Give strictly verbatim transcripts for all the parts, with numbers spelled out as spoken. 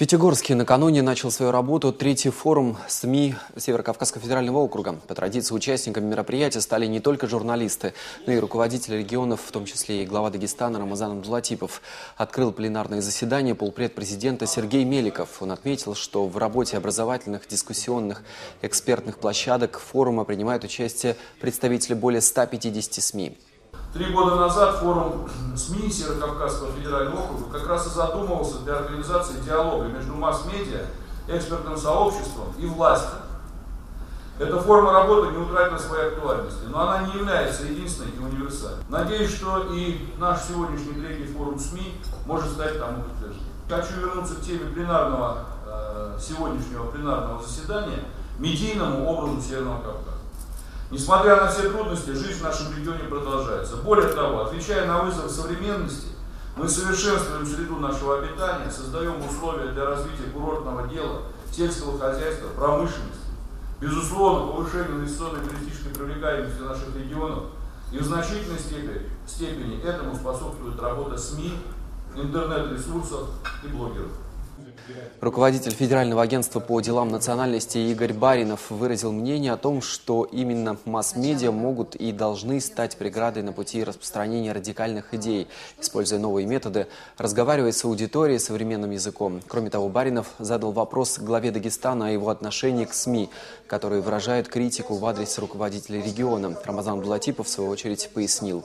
Пятигорске накануне начал свою работу третий форум СМИ Северо-Кавказского федерального округа. По традиции участниками мероприятия стали не только журналисты, но и руководители регионов, в том числе и глава Дагестана Рамазан Абдулатипов. Открыл пленарное заседание полпред президента Сергей Меликов. Он отметил, что в работе образовательных, дискуссионных, экспертных площадок форума принимают участие представители более ста пятидесяти СМИ. Три года назад форум СМИ Северо-Кавказского федерального округа как раз и задумывался для организации диалога между масс-медиа, экспертным сообществом и властью. Эта форма работы не утратила своей актуальности, но она не является единственной и универсальной. Надеюсь, что и наш сегодняшний третий форум СМИ может стать тому подтверждением. Хочу вернуться к теме пленарного, э, сегодняшнего пленарного заседания, медийному образу Северного Кавказа. Несмотря на все трудности, жизнь в нашем регионе продолжается. Более того, отвечая на вызов современности, мы совершенствуем среду нашего обитания, создаем условия для развития курортного дела, сельского хозяйства, промышленности. Безусловно, повышение инвестиционной и туристической привлекательности наших регионов и в значительной степени, степени этому способствует работа СМИ, интернет-ресурсов и блогеров. Руководитель Федерального агентства по делам национальности Игорь Баринов выразил мнение о том, что именно масс-медиа могут и должны стать преградой на пути распространения радикальных идей, используя новые методы, разговаривать с аудиторией современным языком. Кроме того, Баринов задал вопрос главе Дагестана о его отношении к СМИ, которые выражают критику в адрес руководителей региона. Рамазан Абдулатипов, в свою очередь, пояснил.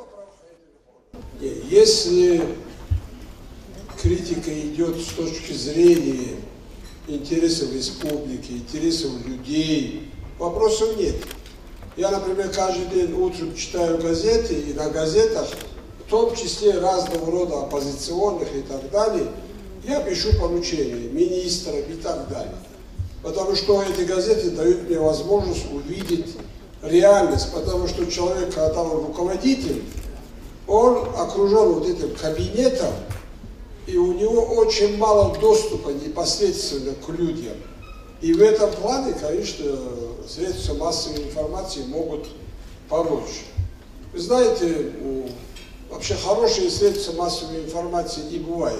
Если критика идет с точки зрения интересов республики, интересов людей, вопросов нет. Я, например, каждый день утром читаю газеты, и на газетах, в том числе разного рода оппозиционных и так далее, я пишу поручения министрам и так далее. Потому что эти газеты дают мне возможность увидеть реальность, потому что человек, когда он руководитель, он окружен вот этим кабинетом, и у него очень мало доступа непосредственно к людям. И в этом плане, конечно, средства массовой информации могут помочь. Вы знаете, вообще хорошие средства массовой информации не бывает.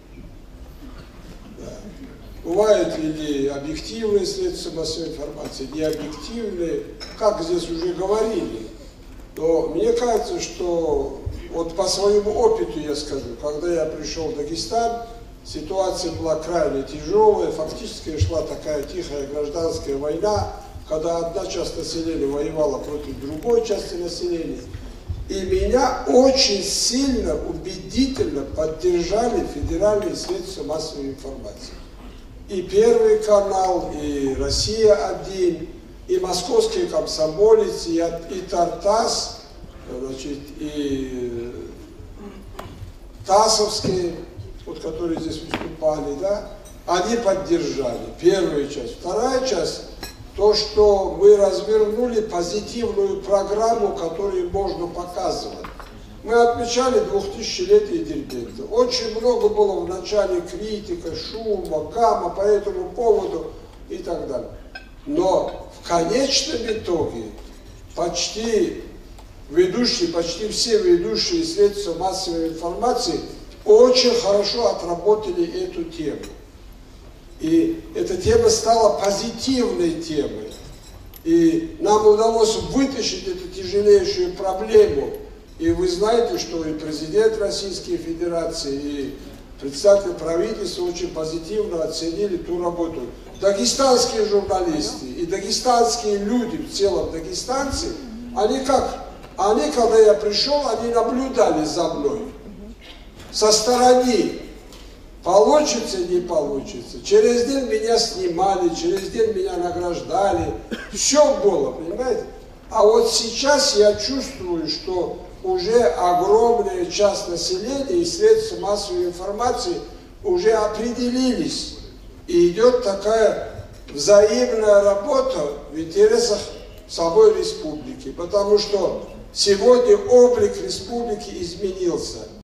Да. Бывают или объективные средства массовой информации, не объективные, как здесь уже говорили. Но мне кажется, что вот по своему опыту я скажу, когда я пришел в Дагестан, ситуация была крайне тяжелая, фактически шла такая тихая гражданская война, когда одна часть населения воевала против другой части населения. И меня очень сильно, убедительно поддержали федеральные средства массовой информации. И Первый канал, и Россия-один, и Московский комсомолец, и, и Тартас, значит, и ТАССовские, вот, которые здесь выступали, да, они поддержали первую часть. Вторая часть, то, что мы развернули позитивную программу, которую можно показывать. Мы отмечали двухтысячелетие Дербента. Очень много было в начале критика, шума, гамма по этому поводу и так далее. Но в конечном итоге почти ведущие, почти все ведущие средства массовой информации очень хорошо отработали эту тему. И эта тема стала позитивной темой. И нам удалось вытащить эту тяжелейшую проблему. И вы знаете, что и президент Российской Федерации, и представитель правительства очень позитивно оценили ту работу. Дагестанские журналисты и дагестанские люди, в целом дагестанцы, они как? Они, когда я пришел, они наблюдали за мной. Со стороны. Получится, не получится. Через день меня снимали, через день меня награждали. Все было, понимаете? А вот сейчас я чувствую, что уже огромная часть населения и средств массовой информации уже определились. И идет такая взаимная работа в интересах самой республики. Потому что сегодня облик республики изменился.